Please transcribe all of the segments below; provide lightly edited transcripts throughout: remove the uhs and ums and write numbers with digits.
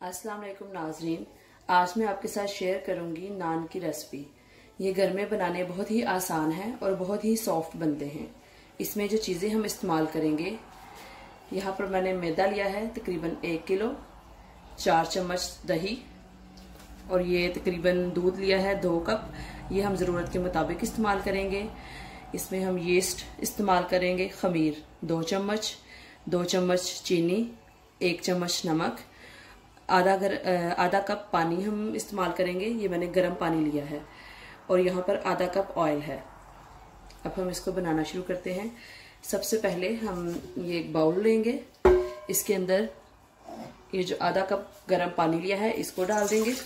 अस्सलाम वालेकुम नाजरीन, आज मैं आपके साथ शेयर करूंगी नान की रेसिपी। ये घर में बनाने बहुत ही आसान है और बहुत ही सॉफ्ट बनते हैं। इसमें जो चीज़ें हम इस्तेमाल करेंगे, यहाँ पर मैंने मैदा लिया है तकरीबन 1 किलो, 4 चम्मच दही और ये तकरीबन दूध लिया है 2 कप। ये हम ज़रूरत के मुताबिक इस्तेमाल करेंगे। इसमें हम यीस्ट इस्तेमाल करेंगे, खमीर 2 चम्मच, 2 चम्मच चीनी, 1 चम्मच नमक, आधा कप पानी हम इस्तेमाल करेंगे। ये मैंने गर्म पानी लिया है और यहाँ पर आधा कप ऑयल है। अब हम इसको बनाना शुरू करते हैं। सबसे पहले हम ये एक बाउल लेंगे, इसके अंदर ये जो आधा कप गर्म पानी लिया है इसको डाल देंगे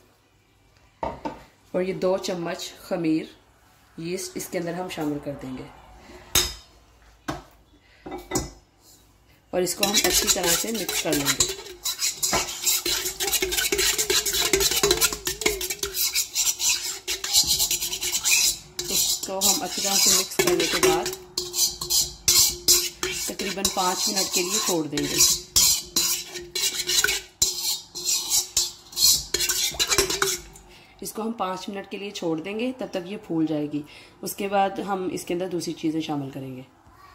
और ये 2 चम्मच खमीर यीस्ट इसके अंदर हम शामिल कर देंगे और इसको हम अच्छी तरह से मिक्स कर लेंगे। इसको हम अच्छी तरह से मिक्स करने के बाद तकरीबन 5 मिनट के लिए छोड़ देंगे। इसको हम 5 मिनट के लिए छोड़ देंगे, तब तक ये फूल जाएगी। उसके बाद हम इसके अंदर दूसरी चीज़ें शामिल करेंगे।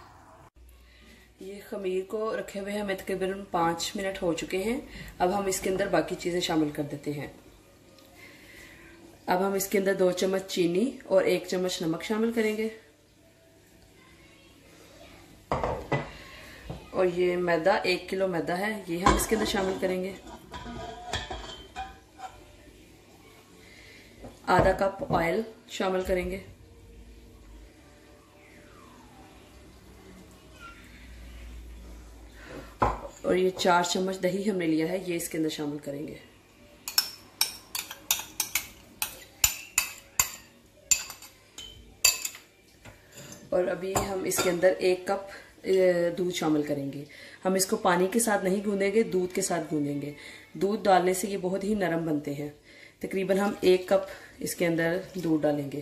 ये खमीर को रखे हुए हमें तकरीबन 5 मिनट हो चुके हैं। अब हम इसके अंदर बाकी चीज़ें शामिल कर देते हैं। अब हम इसके अंदर 2 चम्मच चीनी और 1 चम्मच नमक शामिल करेंगे और ये मैदा 1 किलो मैदा है, ये हम इसके अंदर शामिल करेंगे। आधा कप ऑयल शामिल करेंगे और ये 4 चम्मच दही हमने लिया है, ये इसके अंदर शामिल करेंगे। और अभी हम इसके अंदर 1 कप दूध शामिल करेंगे। हम इसको पानी के साथ नहीं गूंदेंगे, दूध के साथ गूंदेंगे। दूध डालने से ये बहुत ही नरम बनते हैं। तकरीबन हम 1 कप इसके अंदर दूध डालेंगे।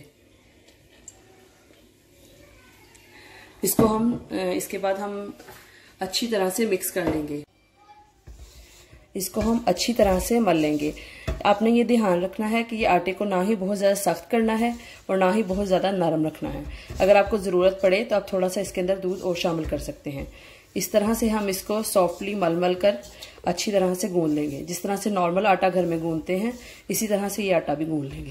इसको हम इसके बाद हम अच्छी तरह से मिक्स कर लेंगे। इसको हम अच्छी तरह से मल लेंगे। आपने ये ध्यान रखना है कि ये आटे को ना ही बहुत ज़्यादा सख्त करना है और ना ही बहुत ज़्यादा नरम रखना है। अगर आपको ज़रूरत पड़े तो आप थोड़ा सा इसके अंदर दूध और शामिल कर सकते हैं। इस तरह से हम इसको सॉफ्टली मल कर अच्छी तरह से गूंद लेंगे। जिस तरह से नॉर्मल आटा घर में गूंदते हैं, इसी तरह से ये आटा भी गूंद लेंगे।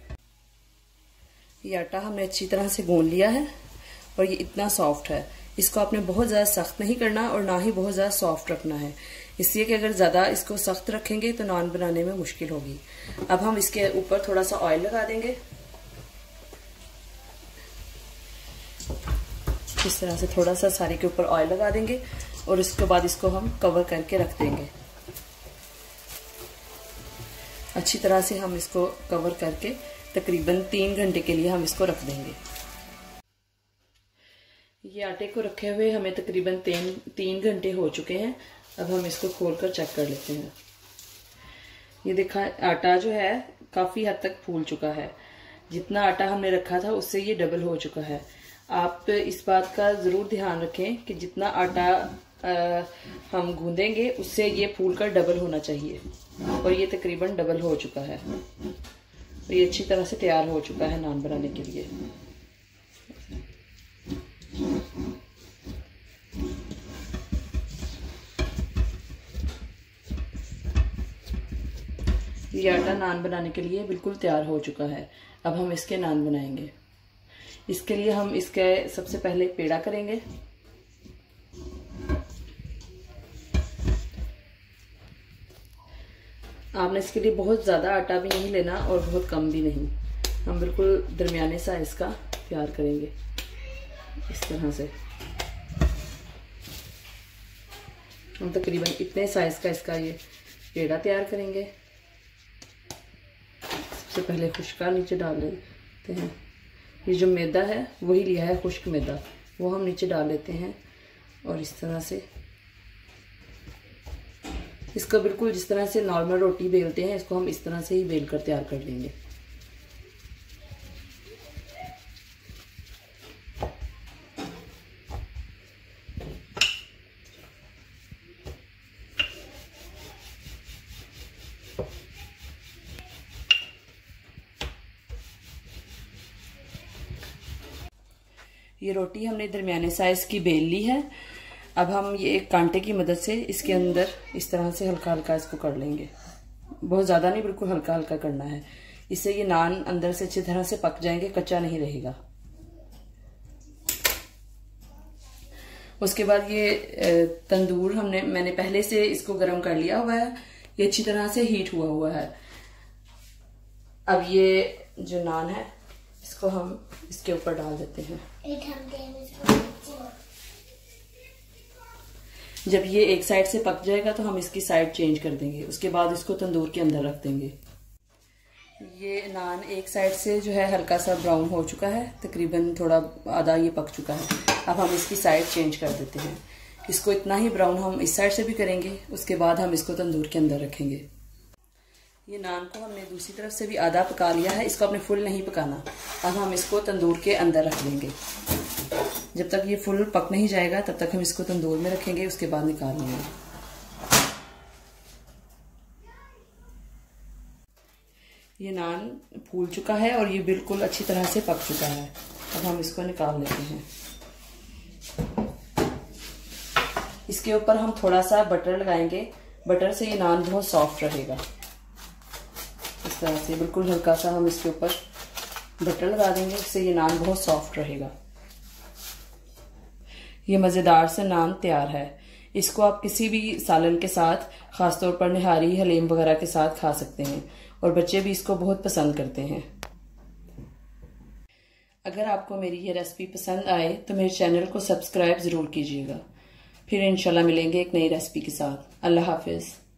ये आटा हमने अच्छी तरह से गूंद लिया है और ये इतना सॉफ्ट है। इसको आपने बहुत ज़्यादा सख्त नहीं करना और ना ही बहुत ज़्यादा सॉफ्ट रखना है, इसलिए कि अगर ज़्यादा इसको सख्त रखेंगे तो नान बनाने में मुश्किल होगी। अब हम इसके ऊपर थोड़ा सा ऑयल लगा देंगे। इस तरह से थोड़ा सा सारे के ऊपर ऑयल लगा देंगे और उसके बाद इसको हम कवर करके रख देंगे। अच्छी तरह से हम इसको कवर करके तकरीबन 3 घंटे के लिए हम इसको रख देंगे। ये आटे को रखे हुए हमें तकरीबन 3 घंटे हो चुके हैं। अब हम इसको खोलकर चेक कर लेते हैं। ये देखा, आटा जो है काफी हद तक फूल चुका है। जितना आटा हमने रखा था उससे ये डबल हो चुका है। आप इस बात का जरूर ध्यान रखें कि जितना आटा हम गूंदेंगे उससे ये फूल कर डबल होना चाहिए और ये तकरीबन डबल हो चुका है। तो ये अच्छी तरह से तैयार हो चुका है नान बनाने के लिए। ये आटा नान बनाने के लिए बिल्कुल तैयार हो चुका है। अब हम इसके नान बनाएंगे। इसके लिए हम इसके सबसे पहले पेड़ा करेंगे। आपने इसके लिए बहुत ज़्यादा आटा भी नहीं लेना और बहुत कम भी नहीं। हम बिल्कुल दरमियाने साइज का तैयार करेंगे इस तरह से। हम तकरीबन इतने साइज का इसका ये पेड़ा तैयार करेंगे। सबसे पहले खुश्का नीचे डाल लेते हैं। ये जो मैदा है वही लिया है, खुश्क मैदा, वो हम नीचे डाल लेते हैं और इस तरह से इसको बिल्कुल जिस तरह से नॉर्मल रोटी बेलते हैं, इसको हम इस तरह से ही बेल कर तैयार कर लेंगे। ये रोटी हमने दरमियाने साइज की बेल ली है। अब हम ये एक कांटे की मदद से इसके अंदर इस तरह से हल्का हल्का इसको कर लेंगे। बहुत ज्यादा नहीं, बिल्कुल हल्का हल्का करना है। इससे ये नान अंदर से अच्छी तरह से पक जाएंगे, कच्चा नहीं रहेगा। उसके बाद ये तंदूर मैंने पहले से इसको गर्म कर लिया हुआ है। ये अच्छी तरह से हीट हुआ है। अब ये जो नान है इसको हम इसके ऊपर डाल देते हैं। जब ये एक साइड से पक जाएगा तो हम इसकी साइड चेंज कर देंगे। उसके बाद इसको तंदूर के अंदर रख देंगे। ये नान एक साइड से जो है हल्का सा ब्राउन हो चुका है, तकरीबन थोड़ा आधा ये पक चुका है। अब हम इसकी साइड चेंज कर देते हैं। इसको इतना ही ब्राउन हम इस साइड से भी करेंगे। उसके बाद हम इसको तंदूर के अंदर रखेंगे। ये नान को हमने दूसरी तरफ से भी आधा पका लिया है। इसको अपने फुल नहीं पकाना। अब हम इसको तंदूर के अंदर रख देंगे। जब तक ये फुल पक नहीं जाएगा तब तक हम इसको तंदूर में रखेंगे। उसके बाद निकाल लेंगे। ये नान फूल चुका है और ये बिल्कुल अच्छी तरह से पक चुका है। अब हम इसको निकाल लेते हैं। इसके ऊपर हम थोड़ा सा बटर लगाएंगे। बटर से ये नान बहुत सॉफ्ट रहेगा। इस तरह से बिल्कुल हल्का सा हम इसके ऊपर बटर लगा देंगे। इससे ये नान बहुत सॉफ्ट रहेगा। ये मजेदार से नान तैयार है। इसको आप किसी भी सालन के साथ, खासतौर पर निहारी, हलीम वगैरह के साथ खा सकते हैं और बच्चे भी इसको बहुत पसंद करते हैं। अगर आपको मेरी ये रेसिपी पसंद आए तो मेरे चैनल को सब्सक्राइब जरूर कीजिएगा। फिर इंशाल्लाह मिलेंगे एक नई रेसिपी के साथ। अल्लाह हाफिज।